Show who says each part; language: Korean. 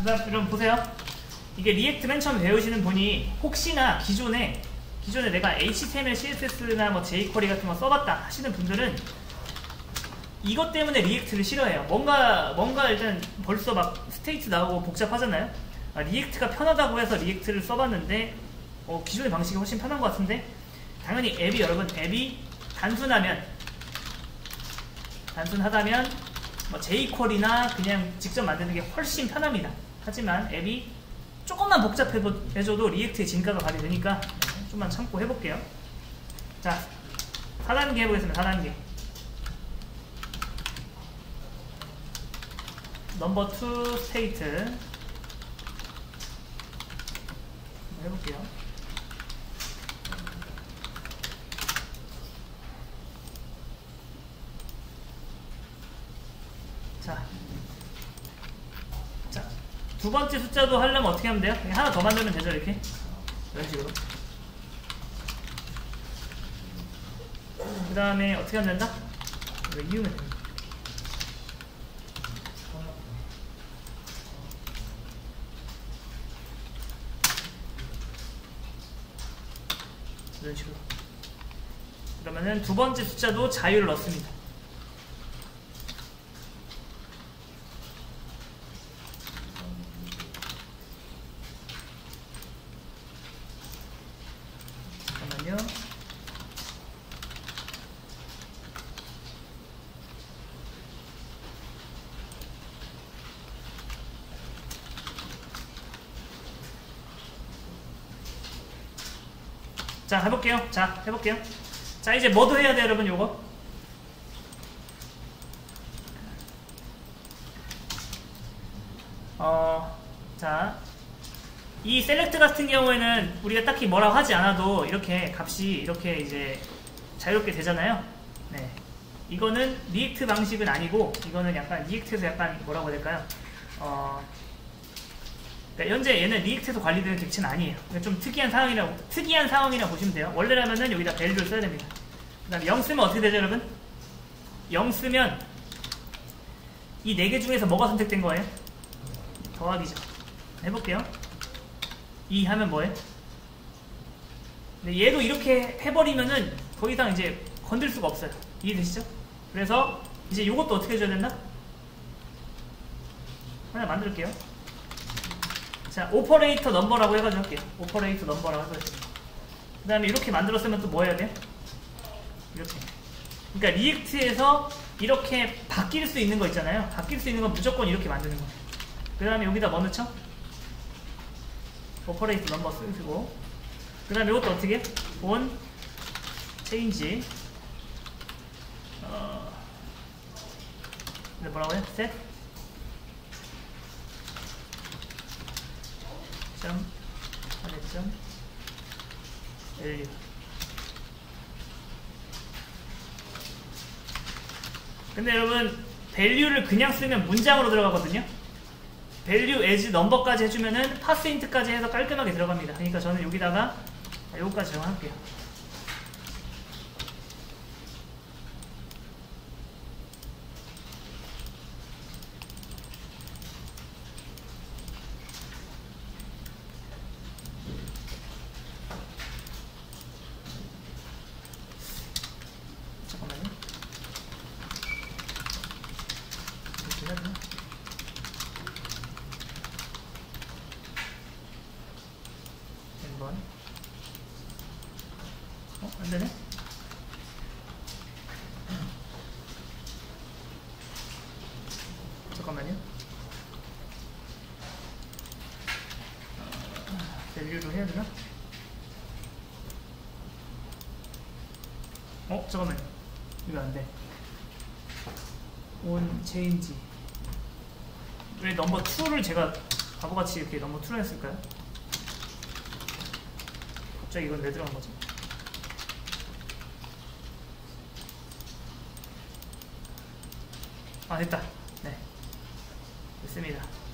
Speaker 1: 그다음 여러분 보세요. 이게 리액트 맨 처음 배우시는 분이 혹시나 기존에 내가 HTML, CSS나 뭐 jQuery 같은 거 써봤다 하시는 분들은 이것 때문에 리액트를 싫어해요. 뭔가 일단 벌써 막 스테이트 나오고 복잡하잖아요. 리액트가 편하다고 해서 리액트를 써봤는데 기존의 방식이 훨씬 편한 것 같은데, 당연히 여러분 앱이 단순하다면 뭐 jQuery나 그냥 직접 만드는 게 훨씬 편합니다. 하지만 앱이 조금만 복잡해져도 리액트의 진가가 발휘되니까 좀만 참고 해볼게요. 자, 4단계 해보겠습니다. 4단계. 넘버 2 스테이트 해볼게요. 자, 두 번째 숫자도 하려면 어떻게 하면 돼요? 하나 더 만들면 되죠, 이렇게. 이런 식으로. 그 다음에 어떻게 하면 된다? 이거 이으면 됩니다. 이런 식으로. 그러면은 두 번째 숫자도 자유를 넣습니다. 잠깐만요. 자, 해볼게요. 자, 이제 뭐도 해야 돼요, 여러분, 요거. 자, 이 셀렉트 같은 경우에는 우리가 딱히 뭐라고 하지 않아도 이렇게 값이 이렇게 이제 자유롭게 되잖아요. 네. 이거는 리액트 방식은 아니고, 이거는 약간 리액트에서 약간 뭐라고 해야 될까요? 그러니까 현재 얘는 리액트에서 관리되는 객체는 아니에요. 그러니까 좀 특이한 상황이라고 보시면 돼요. 원래라면은 여기다 밸류를 써야 됩니다. 그 다음에 0 쓰면 어떻게 되죠, 여러분? 0 쓰면 이 4개 중에서 뭐가 선택된 거예요? 더하기죠. 해볼게요. 2 하면 뭐예요? 근데 얘도 이렇게 해버리면은 더 이상 이제 건들 수가 없어요. 이해되시죠? 그래서 이제 이것도 어떻게 해줘야 된다? 하나 만들게요. 자, 오퍼레이터 넘버라고 해가지고 할게요. 오퍼레이터 넘버라고 해가지고. 그 다음에 이렇게 만들었으면 또 뭐 해야 돼요? 이렇게. 그러니까 리액트에서 이렇게 바뀔 수 있는 거 있잖아요. 바뀔 수 있는 건 무조건 이렇게 만드는 거예요. 그 다음에 여기다 뭐 넣죠? 오퍼레이터 넘버 쓰시고. 그 다음에 이것도 어떻게? on change 뭐라고요? set value. 근데 여러분 value를 그냥 쓰면 문장으로 들어가거든요. value as number까지 해주면은 passint까지 해서 깔끔하게 들어갑니다. 그러니까 저는 여기다가 요거까지 정할게요. 잠깐만요. 이렇게 해야 되나? N번. 안되네? 잠깐만요. 밸류로 해야 되나? 잠깐만요. 이거 안 돼. on change. 왜 넘버 2를 제가 바보같이 이렇게 넘버 2로 했을까요? 갑자기 이건 왜 들어간 거지? 됐다. 네. 됐습니다.